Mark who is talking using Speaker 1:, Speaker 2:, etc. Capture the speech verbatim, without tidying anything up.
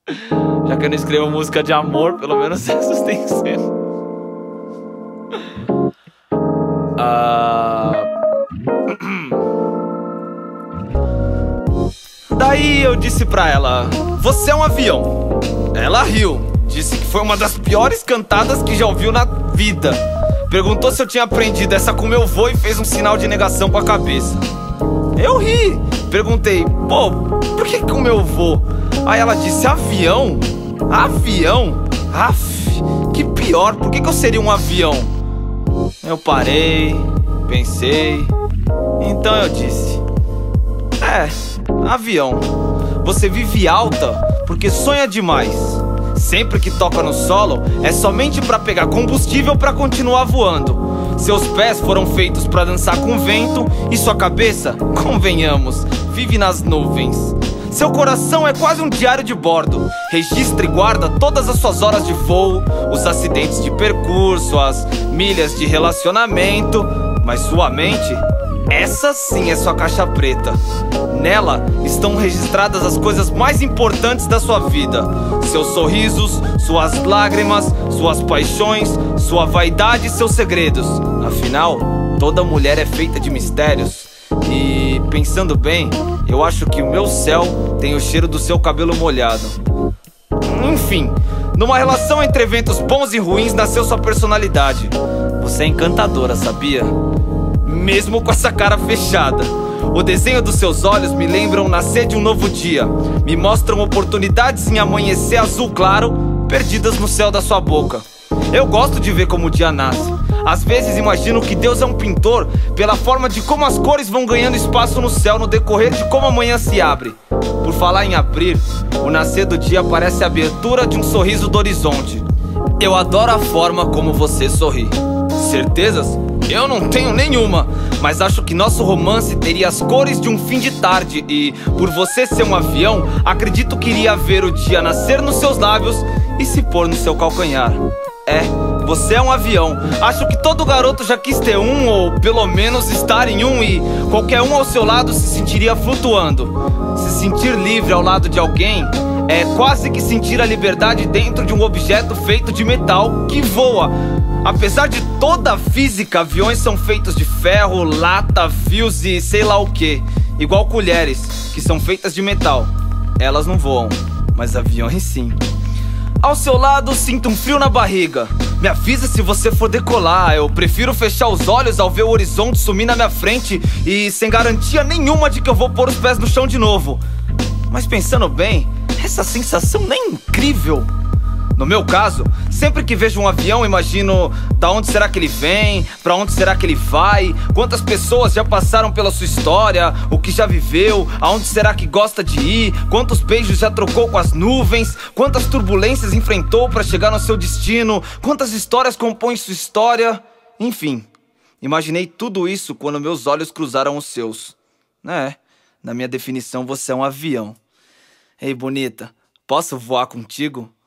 Speaker 1: Já que eu não escrevo música de amor, pelo menos essas tem que ser. Ah... Daí eu disse pra ela: você é um avião. Ela riu, disse que foi uma das piores cantadas que já ouviu na vida. Perguntou se eu tinha aprendido essa com meu vô e fez um sinal de negação com a cabeça. Eu ri, perguntei: pô, por que com meu vô? Aí ela disse: avião? Avião? Aff, que pior, por que que eu seria um avião? Eu parei, pensei, então eu disse: é, avião. Você vive alta porque sonha demais. Sempre que toca no solo é somente pra pegar combustível pra continuar voando. Seus pés foram feitos pra dançar com vento e sua cabeça, convenhamos, vive nas nuvens. Seu coração é quase um diário de bordo. Registra e guarda todas as suas horas de voo, os acidentes de percurso, as milhas de relacionamento. Mas sua mente, essa sim é sua caixa preta. Nela estão registradas as coisas mais importantes da sua vida: seus sorrisos, suas lágrimas, suas paixões, sua vaidade e seus segredos. Afinal, toda mulher é feita de mistérios. E, pensando bem, eu acho que o meu céu tem o cheiro do seu cabelo molhado. Enfim, numa relação entre eventos bons e ruins nasceu sua personalidade. Você é encantadora, sabia? Mesmo com essa cara fechada. O desenho dos seus olhos me lembram nascer de um novo dia. Me mostram oportunidades em amanhecer azul claro, perdidas no céu da sua boca. Eu gosto de ver como o dia nasce. Às vezes imagino que Deus é um pintor pela forma de como as cores vão ganhando espaço no céu no decorrer de como a manhã se abre. Por falar em abrir, o nascer do dia parece a abertura de um sorriso do horizonte. Eu adoro a forma como você sorri. Certezas? Eu não tenho nenhuma, mas acho que nosso romance teria as cores de um fim de tarde. E, por você ser um avião, acredito que iria ver o dia nascer nos seus lábios e se pôr no seu calcanhar. É, você é um avião. Acho que todo garoto já quis ter um, ou pelo menos estar em um. E qualquer um ao seu lado se sentiria flutuando. Se sentir livre ao lado de alguém é quase que sentir a liberdade dentro de um objeto feito de metal que voa. Apesar de toda a física, aviões são feitos de ferro, lata, fios e sei lá o que. Igual colheres, que são feitas de metal. Elas não voam, mas aviões sim. Ao seu lado sinto um frio na barriga. Me avisa se você for decolar. Eu prefiro fechar os olhos ao ver o horizonte sumir na minha frente e sem garantia nenhuma de que eu vou pôr os pés no chão de novo. Mas pensando bem, essa sensação nem é incrível. No meu caso, sempre que vejo um avião, imagino da onde será que ele vem, pra onde será que ele vai, quantas pessoas já passaram pela sua história, o que já viveu, aonde será que gosta de ir, quantos beijos já trocou com as nuvens, quantas turbulências enfrentou pra chegar no seu destino, quantas histórias compõem sua história. Enfim, imaginei tudo isso quando meus olhos cruzaram os seus. É, na minha definição você é um avião. Ei, bonita, posso voar contigo?